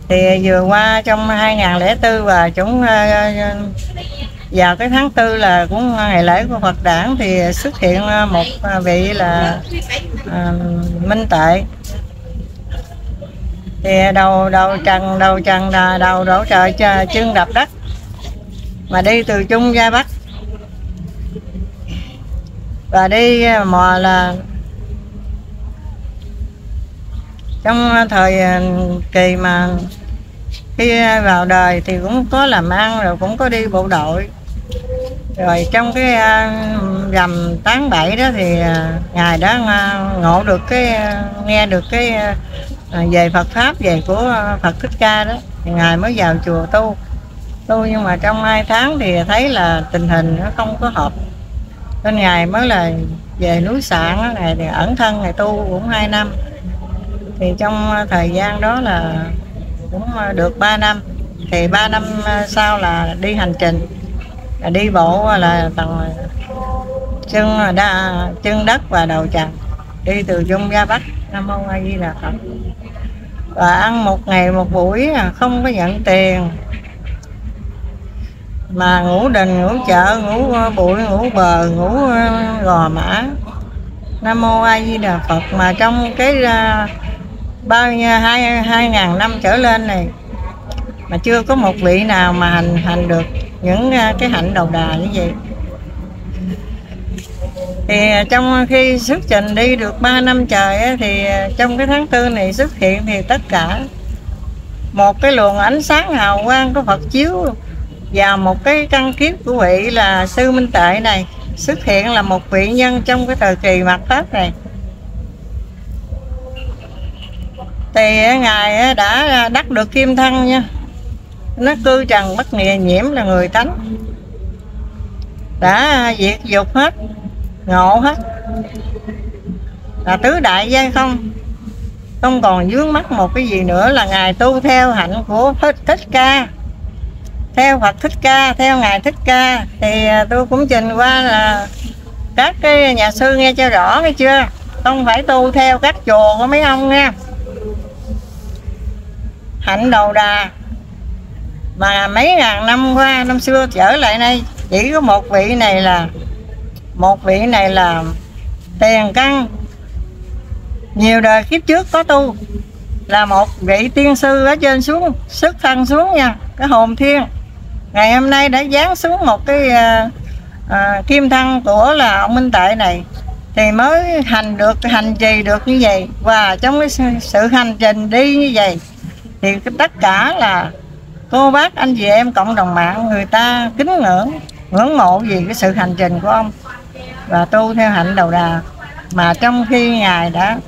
Thì vừa qua trong 2004 và chúng vào cái tháng 4 là cũng ngày lễ của Phật Đản thì xuất hiện một vị là Minh Tệ. Thì đầu trần là đầu đổ trời chân đập đất mà đi từ Trung ra Bắc, và đi mò là trong thời kỳ mà khi vào đời thì cũng có làm ăn, rồi cũng có đi bộ đội. Rồi trong cái rằm tháng 7 đó thì ngài đã ngộ được nghe được về Phật pháp, về của Phật Thích Ca đó, thì ngài mới vào chùa tu. Nhưng mà trong 2 tháng thì thấy là tình hình nó không có hợp, nên ngài mới là về núi Sạn đó, ngài thì ẩn thân, ngài tu cũng 2 năm. Thì trong thời gian đó là cũng được 3 năm. Thì 3 năm sau là đi hành trình, là đi bộ là bằng chân đất và đầu trần, đi từ Trung ra Bắc. Nam mô A Di Đà Phật. Và ăn một ngày một buổi, không có nhận tiền, mà ngủ đình, ngủ chợ, ngủ bụi, ngủ bờ, ngủ gò mã. Nam mô A Di Đà Phật. Mà trong cái bao nhiêu 2.000 năm trở lên này mà chưa có một vị nào mà hành được những cái hạnh đầu đà như vậy. Thì trong khi xuất trình đi được 3 năm trời ấy, thì trong cái tháng 4 này xuất hiện thì tất cả một cái luồng ánh sáng hào quang của Phật chiếu vào một cái căn kiếp của vị là Sư Minh Tệ này, xuất hiện là một vị nhân trong cái thời kỳ mạt Pháp này. Thì ngài đã đắc được kim thân nha, nó cư trần bất nhiễm, là người tánh, đã diệt dục hết, ngộ hết, là tứ đại giai không còn vướng mắc một cái gì nữa. Là ngài tu theo hạnh của Thích Ca, theo Phật Thích Ca, theo ngài Thích Ca. Thì tôi cũng trình qua là các cái nhà sư nghe cho rõ, nghe chưa, không phải tu theo các chùa của mấy ông nha. Hạnh đầu đà mà mấy ngàn năm qua, năm xưa trở lại đây, chỉ có một vị này là tiền căn nhiều đời kiếp trước có tu, là một vị tiên sư ở trên xuống, xuất thân xuống nha, cái hồn thiên. Ngày hôm nay đã giáng xuống một cái kim thân của là ông Minh Tệ này, thì mới hành trì được như vậy. Và trong cái sự hành trình đi như vậy thì tất cả là cô bác anh chị em cộng đồng mạng người ta kính ngưỡng mộ vì cái sự hành trình của ông và tu theo hạnh đầu đà. Mà trong khi ngài đã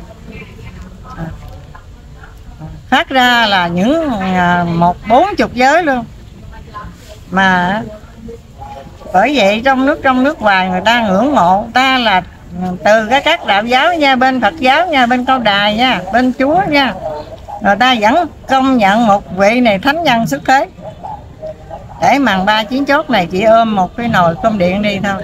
phát ra là những 40 giới luôn, mà bởi vậy trong nước ngoài người ta ngưỡng mộ ta, là từ các đạo giáo nha, bên Phật giáo nha, bên Cao Đài nha, bên Chúa nha, người ta vẫn công nhận một vị này thánh nhân xuất thế. Để màn 3 chiến chốt này chỉ ôm một cái nồi cơm điện đi thôi,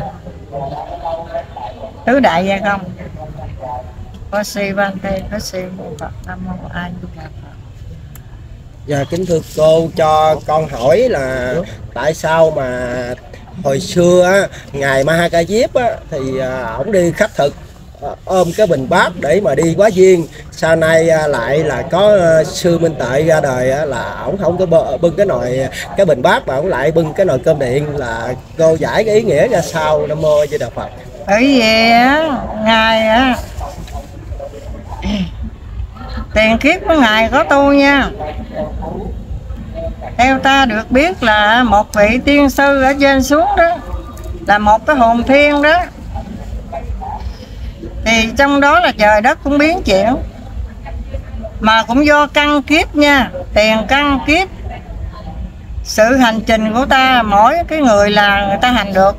tứ đại gia không. Có si văn tê, có si Phật. Nam mô A Di Đà Phật. Dạ kính thưa cô, cho con hỏi là tại sao mà hồi xưa á, ngài Ma Ha Ca Diếp á, thì ổng đi khất thực ôm cái bình bát để mà đi quá duyên. Sau này lại là có Sư Minh Tệ ra đời là ổng không có bưng cái bình bát mà ổng lại bưng cái nồi cơm điện. Là cô giải cái ý nghĩa ra sao? Nam mô A Di Đà Phật. Bởi vì ngài tiền kiếp của ngài có tu nha. Theo ta được biết là một vị tiên sư ở trên xuống đó, là một cái hồn thiên đó, thì trong đó là trời đất cũng biến chuyển, mà cũng do căn kiếp nha, tiền căn kiếp. Sự hành trình của ta, mỗi cái người là người ta hành được.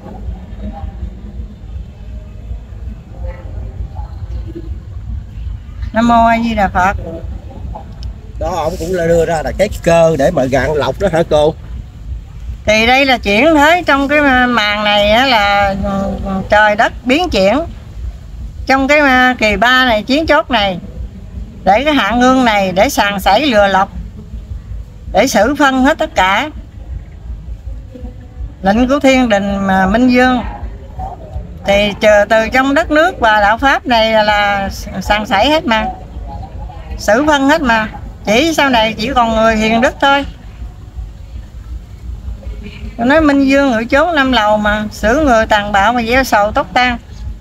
Nam mô A Di Đà Phật. Đó ông cũng là đưa ra là cái cơ để mà gạn lọc đó hả cô? Thì đây là chuyển thế, trong cái màn này là trời đất biến chuyển. Trong cái kỳ 3 này, chiến chốt này, để cái hạng ương này để sàng sảy lừa lọc để xử phân hết tất cả. Lệnh của thiên đình mà Minh Vương thì chờ từ trong đất nước và đạo pháp này là sàn sảy hết mà, xử phân hết mà, chỉ sau này chỉ còn người hiền đức thôi. Nói Minh Vương ngự chốn 5 lầu mà xử người tàn bạo mà gieo sầu tóc tan,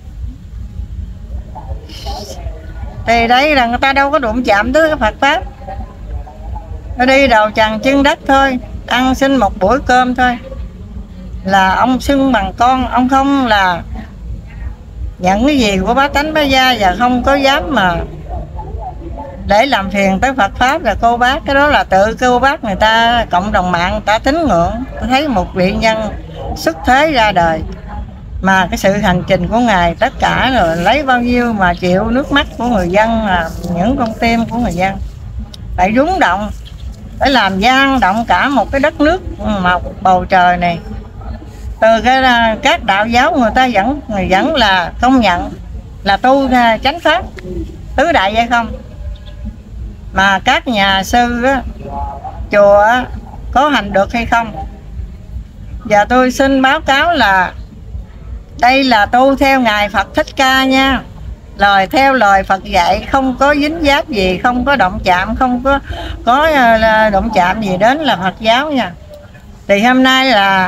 thì đấy là người ta đâu có đụng chạm tới cái Phật pháp. Nó đi đầu trần chân đất thôi, ăn xin một bữa cơm thôi là ông xưng bằng con, ông không là nhận cái gì của bá tánh bá gia, và không có dám mà để làm phiền tới Phật pháp là cô bác. Cái đó là tự cô bác người ta, cộng đồng mạng người ta tín ngưỡng. Tôi thấy một vị nhân xuất thế ra đời mà cái sự hành trình của ngài tất cả rồi lấy bao nhiêu mà chịu nước mắt của người dân, là những con tim của người dân phải rúng động, phải làm gian động cả một cái đất nước mà bầu trời này. Từ các đạo giáo người ta vẫn là công nhận là tu chánh pháp tứ đại vậy không, mà các nhà sư á, chùa á, có hành được hay không. Và tôi xin báo cáo là đây là tu theo ngài Phật Thích Ca nha, theo lời Phật dạy, không có dính dáp gì, không có động chạm, không có động chạm gì đến là Phật giáo nha. Thì hôm nay là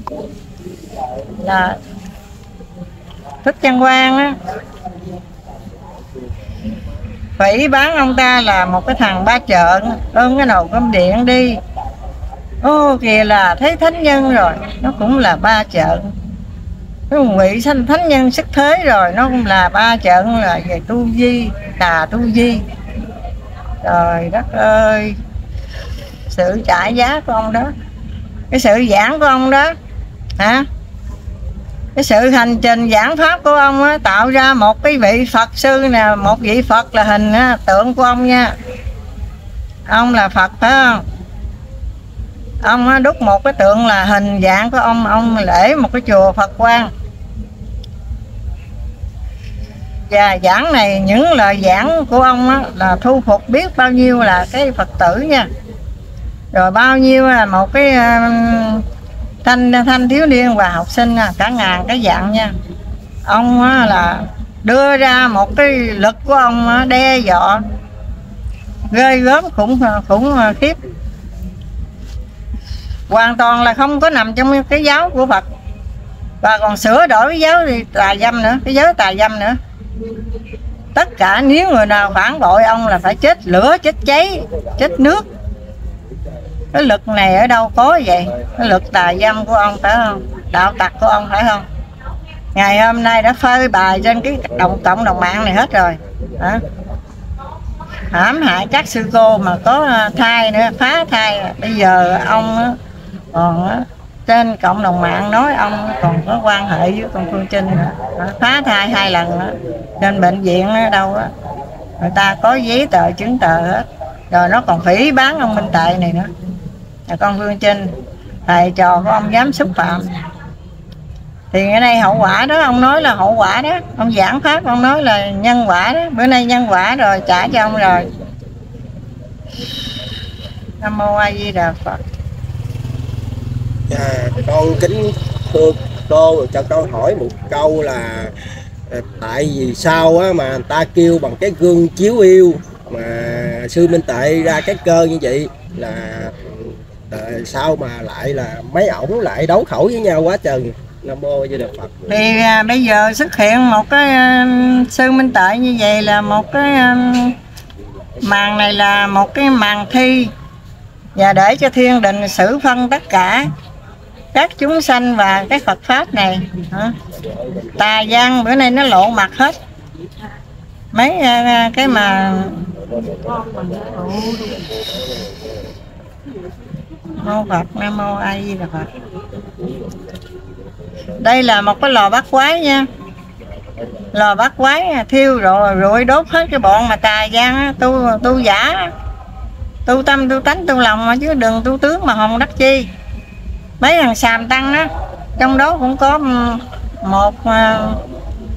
Thích Chân Quang á, phỉ bán ông ta là một cái thằng ba trợn, ôm cái nồi cơm điện đi. Ô kìa là thấy thánh nhân rồi, nó cũng là ba trợn. Cái vị sanh thánh nhân sức thế rồi, nó cũng là ba trợn, là về tu di, tà tu di. Trời đất ơi, sự trả giá của ông đó, cái sự giảng của ông đó hả, cái sự hành trình giảng pháp của ông á, tạo ra một cái vị Phật sư nè, một vị Phật là hình tượng của ông nha. Ông là Phật phải không? Ông đúc một cái tượng là hình dạng của ông để một cái chùa Phật Quang. Và giảng này, những lời giảng của ông á, là thu phục biết bao nhiêu là cái Phật tử nha. Rồi bao nhiêu là một cái thanh thiếu niên và học sinh cả ngàn cái dạng nha. Ông là đưa ra một cái lực của ông đe dọa ghê gớm, khủng khiếp, hoàn toàn là không có nằm trong cái giáo của Phật, và còn sửa đổi cái giáo thì tà dâm nữa, cái giới tà dâm nữa. Tất cả nếu người nào phản bội ông là phải chết lửa, chết cháy, chết nước. Cái lực này ở đâu có vậy? Cái lực tà dâm của ông phải không? Đạo tặc của ông phải không? Ngày hôm nay đã phơi bày trên cái cộng đồng mạng này hết rồi. Hả? Hãm hại các sư cô mà có thai nữa, phá thai. Bây giờ ông còn trên cộng đồng mạng nói ông còn có quan hệ với con Phương Trinh, phá thai 2 lần đó. Trên bệnh viện ở đâu đó, người ta có giấy tờ chứng tờ hết. Rồi nó còn phỉ bán ông Minh Tệ này nữa. Con Phương Trinh, thầy trò của ông dám xúc phạm thì cái này hậu quả đó. Ông nói là hậu quả đó, ông giảng pháp ông nói là nhân quả đó. Bữa nay nhân quả rồi, trả cho ông rồi. Nam Mô A Di Đà Phật. Con kính thưa cô, cho con hỏi một câu là tại vì sao mà người ta kêu bằng cái gương chiếu yêu mà sư Minh Tệ ra cái cơ như vậy, là sao mà lại là mấy ổng lại đấu khẩu với nhau quá trời. Nam Mô A Di Đà Phật. Thì bây giờ xuất hiện một cái sư Minh Tệ như vậy là một cái màn này là một cái màn thi, và để cho thiên đình xử phân tất cả các chúng sanh và cái Phật pháp này. Tà gian bữa nay nó lộ mặt hết. Mấy cái mà Mô Phật, Nam Mô A Di Đà Phật. Đây là một cái lò bắt quái nha. Lò bắt quái thiêu rồi đốt hết cái bọn mà tà gian tu giả, tu tâm tu tánh tu lòng mà, chứ đừng tu tướng mà hồng đắc chi. Mấy thằng xàm tăng đó, trong đó cũng có một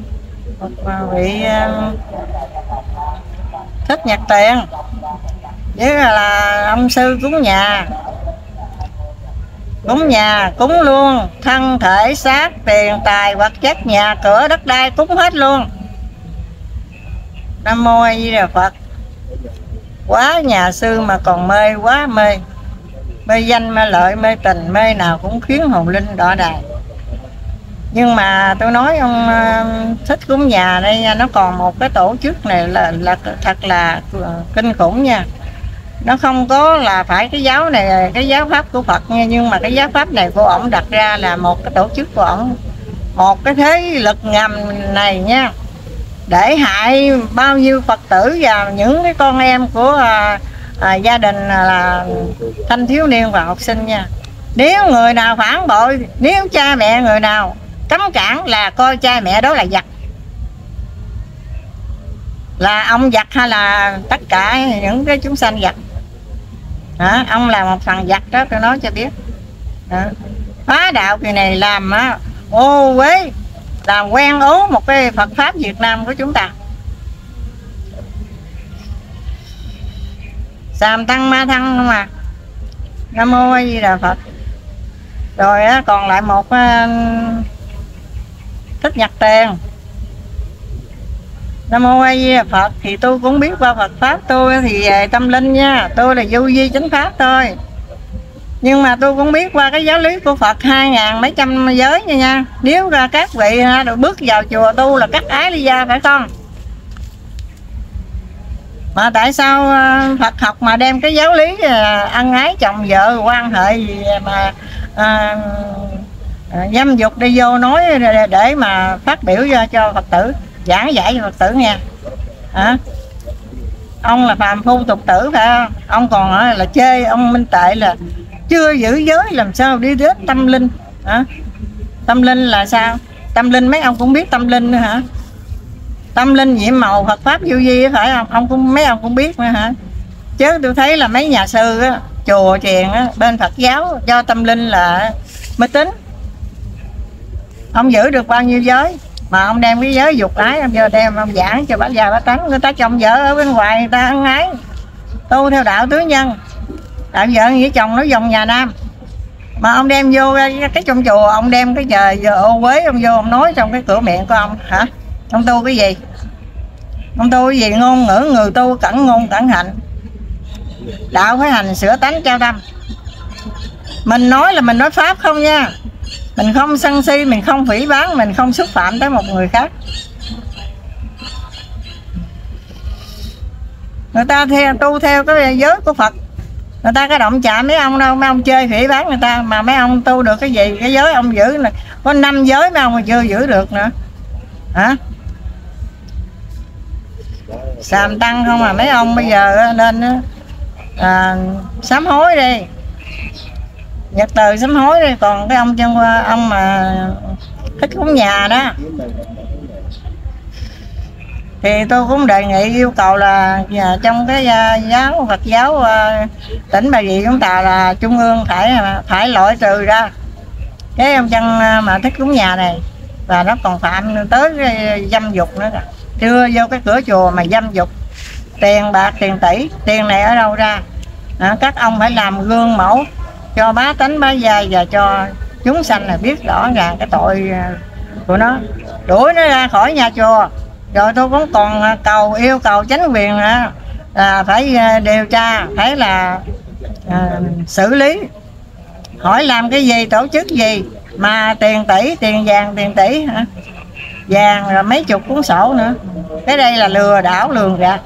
vị Thích Nhật Tiền. với là ông sư cúng nhà cúng luôn, thân thể xác tiền tài vật chất nhà cửa đất đai cúng hết luôn. Nam mô A Di Đà Phật. Quá nhà sư mà còn mê, quá mê, mê danh mê lợi mê tình, mê nào cũng khiến hồn linh đọa đài. Nhưng mà tôi nói ông thích cúng nhà đây nha, nó còn một cái tổ chức này là thật là kinh khủng nha. Nó không có là phải cái giáo này, cái giáo pháp của Phật nha, nhưng mà cái giáo pháp này của ổng đặt ra là một cái tổ chức của ổng, một cái thế lực ngầm này nha, để hại bao nhiêu Phật tử và những cái con em của gia đình là thanh thiếu niên và học sinh nha. Nếu người nào phản bội, nếu cha mẹ người nào cấm cản là coi cha mẹ đó là giặc, là ông giặc hay là tất cả những cái chúng sanh giặc. Ông là một thằng giặc đó, tôi nói cho biết. Phá đạo kỳ này làm ô uế, làm quen ố một cái Phật pháp Việt Nam của chúng ta. Sàm tăng ma thăng không à. Nam mô A Di Đà Phật. Rồi còn lại một Thích Nhật Tiền. Nam mô A Di Đà Phật. Thì tôi cũng biết qua Phật pháp, tôi thì về tâm linh nha, tôi là vô vi chánh pháp thôi. Nhưng mà tôi cũng biết qua cái giáo lý của Phật 2000 mấy trăm giới nha. Nếu các vị được bước vào chùa tu là cắt ái ly gia, phải không? Mà tại sao Phật học mà đem cái giáo lý ân ái chồng vợ quan hệ gì mà dâm dục đi vô nói để mà phát biểu cho Phật tử, giảng dạy cho Phật tử nghe. Ông là phàm phu tục tử phải không? Ông còn là chê ông Minh Tệ là chưa giữ giới, làm sao đi đến tâm linh. Tâm linh là sao? Tâm linh mấy ông cũng biết tâm linh nữa hả? Tâm linh nhiệm màu Phật pháp vô vi phải không? Mấy ông cũng biết nữa hả? Chứ tôi thấy là mấy nhà sư á, chùa chiền á, bên Phật giáo cho tâm linh là mới tính. Ông giữ được bao nhiêu giới mà ông đem cái giới dục ái ông vô đem ông giảng cho bác già bác tánh, người ta chồng vợ ở bên ngoài người ta ân ái tu theo đạo tứ nhân, đạo vợ nghĩa chồng nó dòng nhà nam, mà ông đem vô cái trong chùa ông đem cái trời giờ ô quế ông vô ông nói trong cái cửa miệng của ông hả? Ông tu cái gì? Ông tu cái gì? Ngôn ngữ người tu cẩn ngôn cẩn hạnh, đạo phải hành sửa tánh trao tâm. Mình nói là mình nói pháp không nha, mình không sân si, mình không phỉ báng, mình không xúc phạm tới một người khác. Người ta tu theo cái giới của Phật, người ta có động chạm mấy ông đâu, mấy ông chơi phỉ báng người ta, mà mấy ông tu được cái gì? Cái giới ông giữ là có 5 giới mấy ông mà chưa giữ được nữa hả? Sàm tăng không à. Mấy ông bây giờ nên sám hối đi, Nhật Từ sám hối đi. Còn cái ông chân ông mà thích cúng nhà đó thì tôi cũng đề nghị yêu cầu là trong cái giáo Phật giáo tỉnh Bà Rịa chúng ta là trung ương phải loại trừ ra cái ông chân mà thích cúng nhà này, và nó còn phạm tới cái dâm dục nữa. Chưa vô cái cửa chùa mà dâm dục, tiền bạc tiền tỷ, tiền này ở đâu ra? Các ông phải làm gương mẫu cho bá tánh bá gia và cho chúng sanh là biết rõ ràng cái tội của nó, đuổi nó ra khỏi nhà chùa. Rồi tôi cũng còn yêu cầu chánh quyền là phải điều tra, phải là xử lý. Hỏi làm cái gì, tổ chức gì mà tiền tỷ, tiền vàng tiền tỷ hả? Vàng rồi mấy chục cuốn sổ nữa. Cái đây là lừa đảo lường gạt,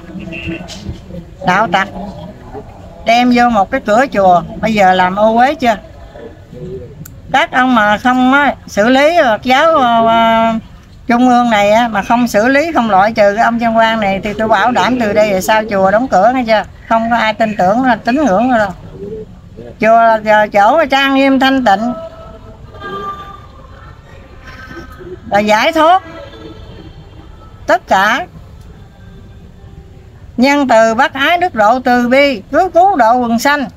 đạo tặc đem vô một cái cửa chùa. Bây giờ làm ô uế chưa? Các ông mà không xử lý Phật giáo trung ương này mà không xử lý, không loại trừ cái ông Chân Quan này thì tôi bảo đảm từ đây về sau chùa đóng cửa nghe chưa? Không có ai tin tưởng là tín ngưỡng nữa đâu. Chùa là chỗ trang nghiêm thanh tịnh, là giải thoát tất cả, nhân từ bác ái đức độ từ bi, cứu độ quần sanh.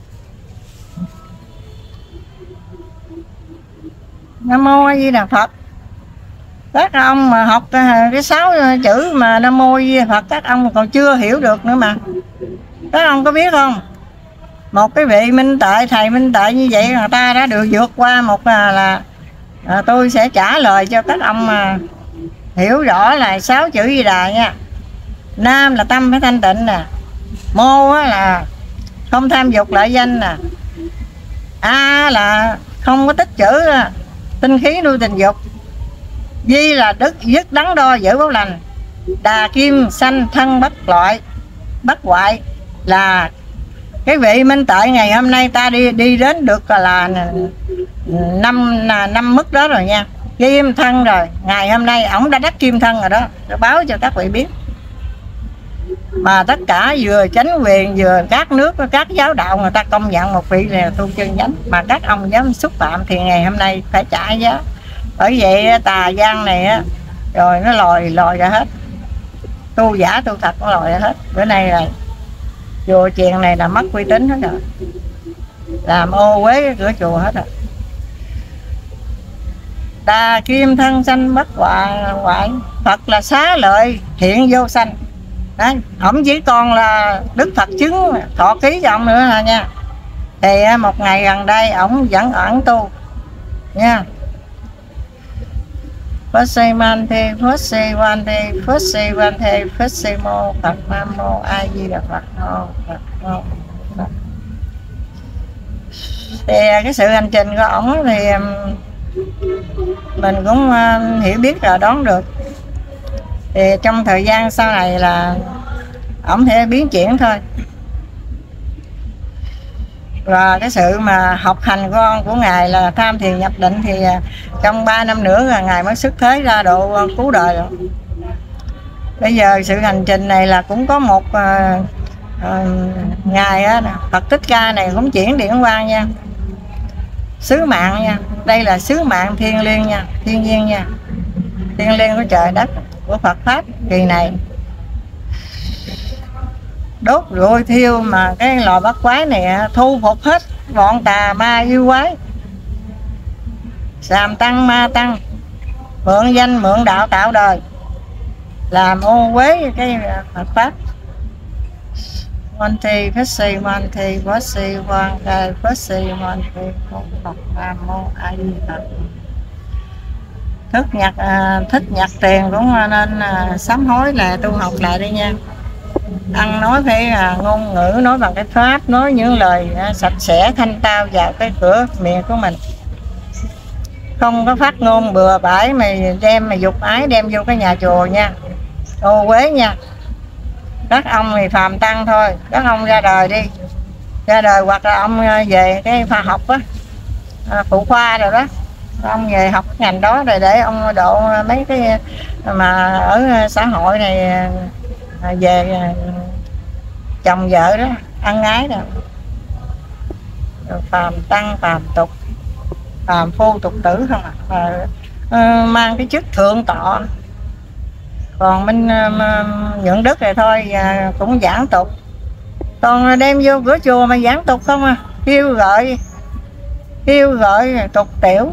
Nam mô A Di Đà Phật. Các ông mà học cái 6 chữ mà Nam mô A Di Đà Phật các ông còn chưa hiểu được nữa mà. Các ông có biết không, một cái vị minh tuệ, thầy minh tuệ như vậy người ta đã được vượt qua một là tôi sẽ trả lời cho các ông mà hiểu rõ là 6 chữ Di Đà nha. Nam là tâm phải thanh tịnh nè, mô là không tham dục lợi danh nè, a là không có tích trữ tinh khí nuôi tình dục, di là đức dứt đắn đo giữ báo lành, đà kim sanh thân bất loại bất hoại. Là cái vị minh tuệ ngày hôm nay ta đi đến được là năm mức đó rồi nha, kim thân rồi. Ngày hôm nay ổng đã đắc kim thân rồi đó, tôi báo cho các vị biết. Mà tất cả vừa chánh quyền vừa các nước các giáo đạo người ta công nhận một vị là tu chân chánh, mà các ông dám xúc phạm thì ngày hôm nay phải trả giá. Bởi vậy tà gian này á, rồi nó lòi ra hết, tu giả tu thật nó lòi ra hết. Bữa nay là chùa chiền này là mất uy tín hết rồi, làm ô uế cái cửa chùa hết rồi. Đà kim thân sanh bất hoại, Phật là xá lợi hiện vô sanh. Đấy, ổng chỉ còn là Đức Phật chứng thọ ký cho ông nữa là nha. Thì một ngày gần đây ổng vẫn ẩn tu nha. Phật Sư Man Thi, Phật Sư Quan Thi, Phật Sư Quan Thi, Phật Sư Mô Phật, Nam Mô A Di Đà Phật, Mô Phật, Mô Phật. Thì cái sự hành trình của ổng thì mình cũng hiểu biết rồi, đoán được. Thì trong thời gian sau này là ổng sẽ biến chuyển thôi. Và cái sự mà học hành của Ngài là tham thiền nhập định thì trong 3 năm nữa là Ngài mới xuất thế ra độ cứu đời rồi. Bây giờ sự hành trình này là cũng có một Ngài á, Phật Thích Ca này cũng chuyển điển quang nha, sứ mạng nha. Đây là sứ mạng thiêng liêng nha, thiên nhiên nha, thiêng liêng của trời đất, của Phật Pháp kỳ này. Đốt rụi thiêu mà cái lò bắt quái này thu phục hết bọn tà ma yêu quái, sàm tăng ma tăng, mượn danh mượn đạo tạo đời, làm ô uế cái Phật Pháp. Quan Thi Phật Sư Quan Thi Phật Sư Quan Thi Phật Sư Quan Thi Phật, Nam Mô A Di Đà Phật. Thích nhặt tiền cũng nên sám hối là tu học lại đi nha. Ăn nói phải ngôn ngữ, nói bằng cái pháp, nói những lời sạch sẽ thanh tao vào cái cửa miệng của mình, không có phát ngôn bừa bãi mày đem mày dục ái đem vô cái nhà chùa nha, ô uế nha. Các ông thì phàm tăng thôi, các ông ra đời đi, ra đời hoặc là ông về cái khoa học á, phụ khoa rồi đó, ông về học cái ngành đó rồi để ông độ mấy cái mà ở xã hội này về chồng vợ đó, ăn ái rồi. Phàm tăng, phàm tục, phàm phu tục tử không mang cái chức thượng tọa. Còn mình nhận đức này thôi cũng giảng tục, còn đem vô cửa chùa mà giảng tục không à, kêu gọi tục tiểu.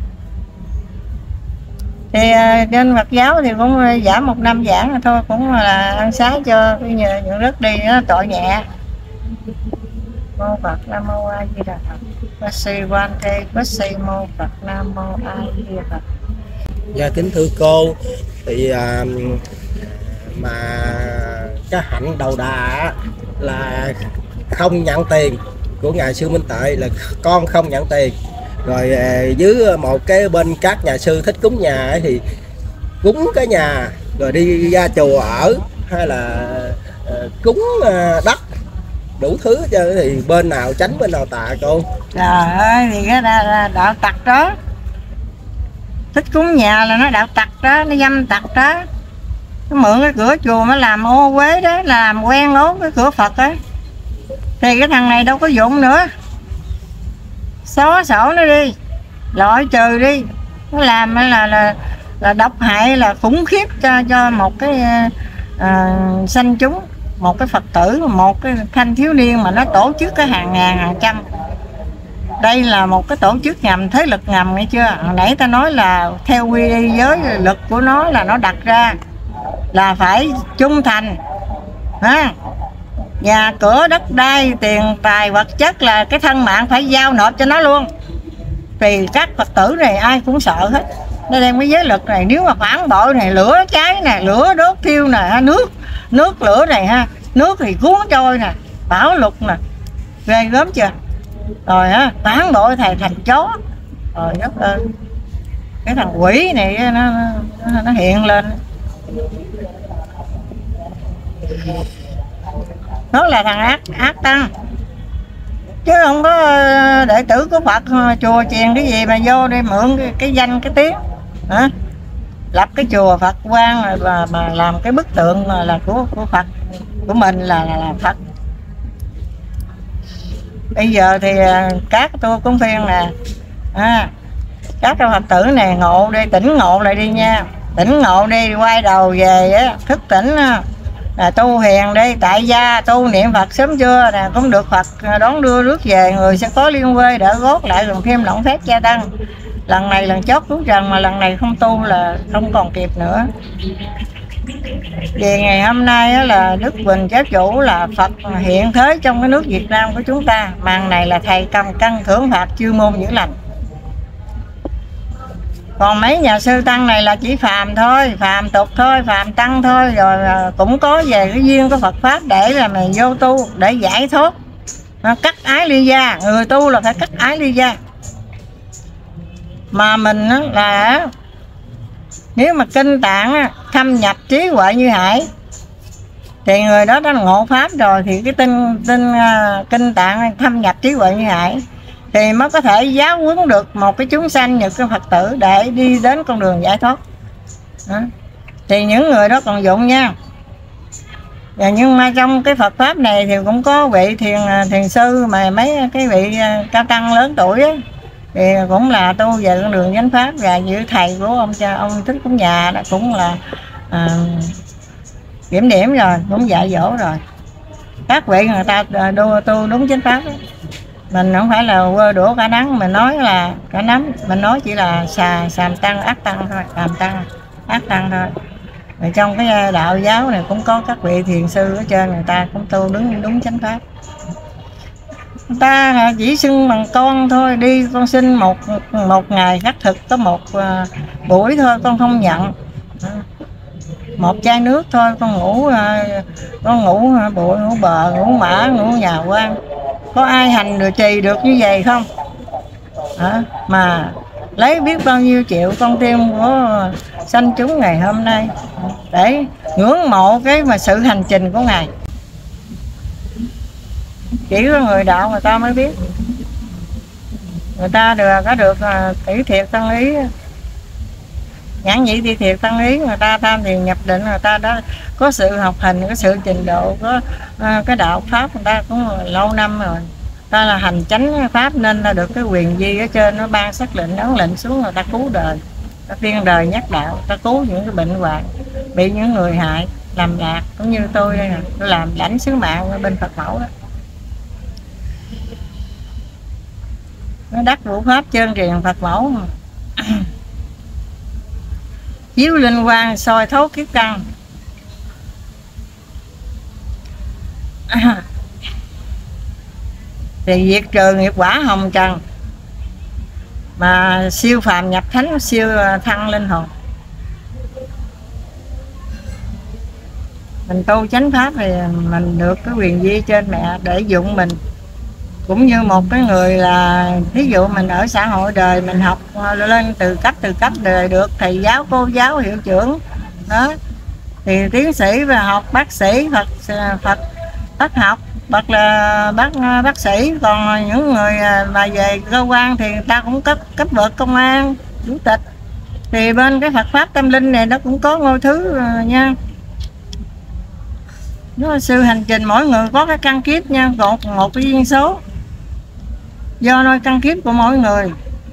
Thì trên Phật giáo thì cũng giảm 1 năm giảng rồi thôi, cũng là ăn xá cho cái nhận đức đi, nó tội nhẹ. Mô Phật, Nam Mô A Di Đà Phật. Phật Sư Quan Thi Phật Sư Mô Phật, Nam Mô A Di Đà Phật. Dạ kính thưa cô, thì mà cái hạnh đầu đà là không nhận tiền của Ngài Sư Minh Tuệ, là con không nhận tiền. Rồi dưới một cái bên các nhà sư thích cúng nhà ấy, thì cúng cái nhà rồi đi ra chùa ở, hay là cúng đất đủ thứ chứ, thì bên nào tránh bên nào tà cô? Trời ơi, thì cái đạo tặc đó, thích cúng nhà là nó đạo tặc đó, nó dâm tặc đó. Nó mượn cái cửa chùa mới làm ô uế đó, làm quen ốt cái cửa Phật á. Thì cái thằng này đâu có dụng nữa, xóa sổ nó đi, loại trừ đi. Nó làm là độc hại, là khủng khiếp cho một cái sanh chúng, một cái Phật tử, một cái thanh thiếu niên mà nó tổ chức cái hàng ngàn hàng trăm. Đây là một cái tổ chức ngầm, thế lực ngầm, nghe chưa? Hồi nãy ta nói là theo quy giới lực của nó là nó đặt ra là phải trung thành ha. nhà cửa đất đai tiền tài vật chất là cái thân mạng phải giao nộp cho nó luôn. Thì các Phật tử này ai cũng sợ hết. Nó đem cái giới luật này, nếu mà phản bội này, lửa cháy nè, lửa đốt thiêu nè, nước lửa này ha, nước thì cuốn trôi nè, bão lụt nè, ghê gớm chưa. Rồi á, phản bội thầy thành chó. Rồi đất ơi, cái thằng quỷ này nó hiện lên. Nó là thằng ác tăng, chứ không có đệ tử của Phật chùa chiền cái gì mà vô đây mượn cái danh cái tiếng hả? Lập cái chùa Phật quan mà làm cái bức tượng là của Phật, của mình là Phật. Bây giờ thì các tôi cũng khuyên nè, các Phật tử này ngộ đi, tỉnh ngộ lại đi nha, tỉnh ngộ đi, quay đầu về á, thức tỉnh là tu hiền đi, tại gia tu niệm Phật sớm trưa nè, cũng được Phật đón đưa rước về, người sẽ có liên quê đỡ gót lại, còn thêm lộng phép gia tăng. Lần này lần chót cứu trần, mà lần này không tu là không còn kịp nữa. Vì ngày hôm nay á, là Đức Quỳnh Giáo Chủ là Phật hiện thế trong cái nước Việt Nam của chúng ta. Màn này là thầy cầm cân thưởng phạt chuyên môn chữa lành. Còn mấy nhà sư tăng này là chỉ phàm thôi, phàm tục thôi, phàm tăng thôi. Rồi cũng có về cái duyên của Phật Pháp để là mày vô tu, để giải thoát, cắt ái ly gia. Người tu là phải cắt ái ly gia. Mà mình á, là nếu mà kinh tạng thâm nhập trí huệ như hải thì người đó đã ngộ pháp rồi, thì cái kinh tạng thâm nhập trí huệ như hải thì mới có thể giáo huấn được một cái chúng sanh, những cái Phật tử để đi đến con đường giải thoát. Đó. Thì những người đó còn dụng nha. Và nhưng mà trong cái Phật Pháp này thì cũng có vị thiền sư, mà mấy cái vị cao tăng lớn tuổi á, thì cũng là tu về con đường chánh pháp. Và giữa thầy của ông Thích Cũng Nhà đó cũng là kiểm điểm rồi, cũng dạy dỗ rồi. Các vị người ta tu đúng chánh pháp đó. Mình không phải là quơ đũa cả nắng, mình nói là cả nắm, mình nói chỉ là sàm tăng ác tăng thôi, sàm tăng ác tăng thôi. Rồi trong cái đạo giáo này cũng có các vị thiền sư ở trên, người ta cũng tu đúng chánh pháp. Người ta chỉ xưng bằng con thôi, đi con xin một ngày khắc thực có một buổi thôi, con không nhận. Một chai nước thôi, con ngủ bụi, ngủ bờ, ngủ mã, ngủ nhà quan. Có ai hành được trì được như vậy không? Mà lấy biết bao nhiêu triệu con tim của sanh chúng ngày hôm nay để ngưỡng mộ cái mà sự hành trình của Ngài. Chỉ có người đạo người ta mới biết. Người ta có được tỷ thiệt tăng lý, nhãn nhị tỷ thiệt tăng lý, người ta tham thiền nhập định, người ta đã có sự học hành, có sự trình độ, có cái đạo pháp, người ta cũng lâu năm rồi. Ta là hành chánh pháp nên là được cái quyền di ở trên nó ban sắc lệnh ấn lệnh xuống, người ta cứu đời, ta tiên đời nhắc đạo, ta cứu những cái bệnh hoạn bị những người hại làm lạc, cũng như tôi đây nè, tôi làm lãnh sứ mạng bên Phật mẫu đó. Nó đắc vũ pháp trơn truyền Phật mẫu mà. Chiếu linh quang soi thấu kiếp căn. Thì diệt trừ nghiệp quả hồng trần, mà siêu phàm nhập thánh, siêu thăng linh hồn. Mình tu chánh pháp thì mình được cái quyền di trên mẹ để dụng mình. Cũng như một cái người là thí dụ mình ở xã hội đời mình học lên từ cấp đời được thầy giáo, cô giáo, hiệu trưởng đó, thì tiến sĩ và học bác sĩ Phật học hoặc là bác sĩ. Còn những người mà về cơ quan thì người ta cũng cấp bậc công an, chủ tịch. Thì bên cái Phật pháp tâm linh này nó cũng có ngôi thứ nha. Nó sư hành trình mỗi người có cái căn kiếp nha, một cái duyên số. Do nơi căn kiếp của mỗi người,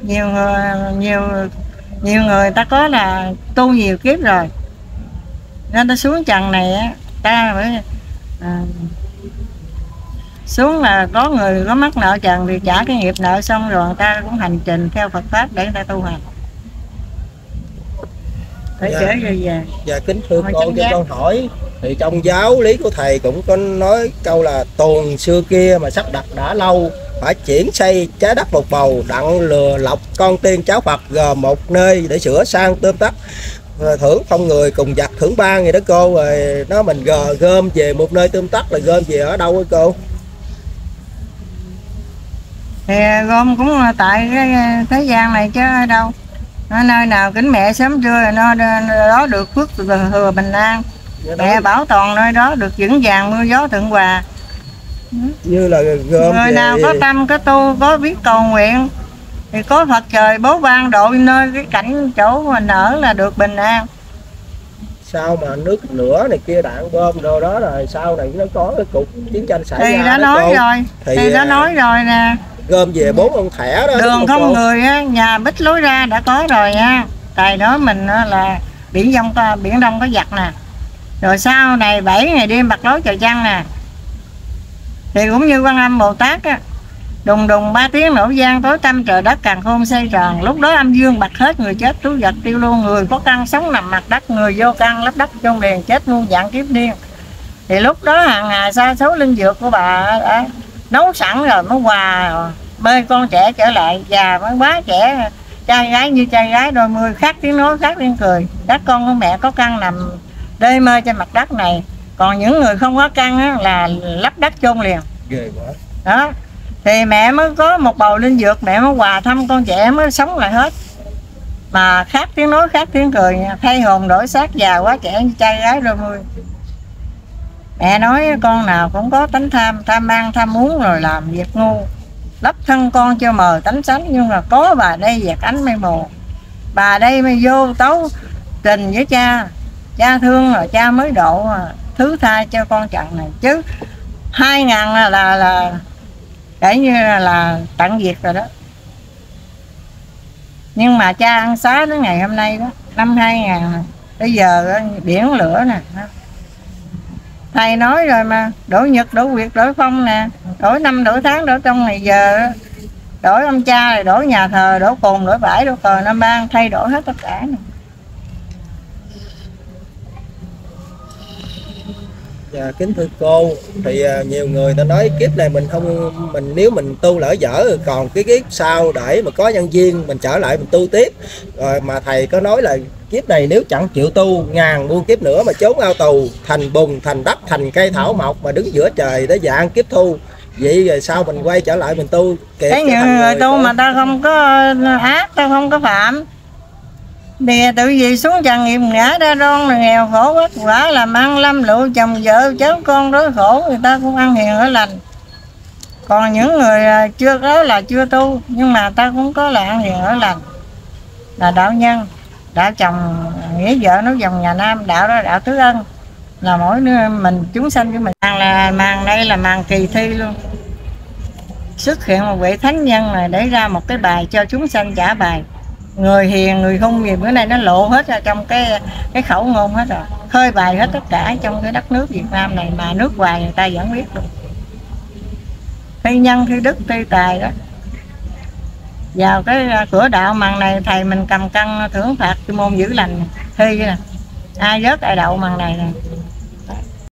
nhiều người ta có là tu nhiều kiếp rồi, nên ta xuống trần này á, ta phải xuống là có người có mắc nợ trần thì trả cái nghiệp nợ xong rồi người ta cũng hành trình theo Phật pháp để người ta tu hành. phải Dạ. kể rồi về. Dạ kính thưa Hồi cô, trong cho giác. con hỏi thì trong giáo lý của thầy cũng có nói câu là tuồng xưa kia mà sắp đặt đã lâu, phải chuyển xây trái đất một bầu, đặng lừa lọc con tiên cháu Phật gồm một nơi để sửa sang tươm tất, thưởng không người cùng giặc thưởng ban gì đó cô. Rồi nó mình gom về một nơi tươm tất là gom về ở đâu hả cô? Thì gom cũng là tại cái thế gian này chứ ở đâu. Ở nơi nào kính mẹ sớm trưa là nó đó được phước thừa bình an. Dạ Mẹ bảo toàn nơi đó được vững vàng mưa gió thuận hòa. như là gom Người về... nào có tâm có tu có biết cầu nguyện thì có Phật trời bố ban đội nơi cái cảnh chỗ mình ở là được bình an. Sao mà nước lửa này kia đạn bom đồ đó rồi sau này nó có cái cuộc chiến tranh xảy Thì ra đã đó nói cô. rồi, thì đã nói rồi nè. Gom về 4 ông thẻ đó. Đường không người á, nhà bích lối ra đã có rồi nha. Tại đó mình là biển đông có giặc nè. Rồi sau này 7 ngày đêm bạc lối trời trăng nè. Thì cũng như Quan Âm Bồ Tát á, đùng đùng 3 tiếng nổ vang tối tăm trời đất càn khôn xoay tròn. Lúc đó âm dương bạc hết, người chết trú vật tiêu luôn, người có căn sống nằm mặt đất, người vô căn lấp đất trong đèn chết muôn dạng kiếp điên. Thì lúc đó hàng ngày sa số linh dược của bà đã nấu sẵn rồi mới quà bê con trẻ trở lại, già mới quá trẻ, trai gái như trai gái đôi mươi, khác tiếng nói khác tiếng cười. Các con của mẹ có căn nằm đê mê trên mặt đất này, còn những người không có căn á, là lấp đất chôn liền. Ghê quá. Đó thì mẹ mới có một bầu linh dược, mẹ mới quà thăm con trẻ mới sống lại hết. Mà khác tiếng nói khác tiếng cười nha, thay hồn đổi xác, già quá trẻ như trai gái đôi mươi. Mẹ nói con nào cũng có tánh tham, tham ăn tham muốn rồi làm việc ngu, lấp thân con cho mờ tánh sánh. Nhưng mà có bà đây dạt ánh mây mù, bà đây mới vô tấu tình với cha, cha thương rồi cha mới độ thứ tha cho con trận này. Chứ 2000 là kể như là tận diệt rồi đó. Nhưng mà cha ăn xá đến ngày hôm nay đó, năm 2000 này. Bây giờ biển lửa nè, thầy nói rồi mà, đổi nhật đổi việt đổi phong nè, đổi năm đổi tháng đổi trong ngày giờ, đổi ông cha rồi đổi nhà thờ, đổi cồn đổi bãi đổi cờ năm ban, thay đổi hết tất cả này. Dạ kính thưa cô, thì nhiều người ta nói kiếp này mình không, nếu mình tu lỡ dở rồi còn cái kiếp sau để mà có nhân duyên mình trở lại mình tu tiếp. Rồi mà thầy có nói là kiếp này nếu chẳng chịu tu, ngàn muôn kiếp nữa mà trốn ao tù, thành bùn thành đất thành cây thảo mộc mà đứng giữa trời để dạng kiếp thu. Vậy rồi sao mình quay trở lại mình tu kịp? Cái những người tu mà ta không có ác, ta không có phạm thì tự gì xuống trần nghiệp ngã ra đoan rồi nghèo khổ vất vả làm ăn lâm lụa chồng vợ cháu con đối khổ, người ta cũng ăn hiền ở lành. Còn những người chưa có là chưa tu nhưng mà ta cũng có là ăn hiền ở lành, là đạo nhân, đạo chồng nghĩa vợ nối dòng nhà Nam, đạo đó đạo tứ ân, là mỗi đứa mình chúng sanh của mình. Là màn đây là màn kỳ thi luôn, xuất hiện một vị thánh nhân này để ra một cái bài cho chúng sanh trả bài. Người hiền người hung gì bữa nay nó lộ hết ra trong cái khẩu ngôn hết rồi, khơi bài hết tất cả trong cái đất nước Việt Nam này, mà nước ngoài người ta vẫn biết được. Thi nhân thi đức thi tài đó. Vào cái cửa đạo màn này thầy mình cầm cân thưởng phạt chuyên môn giữ lành thi nè, ai rớt ai đậu màn này nè.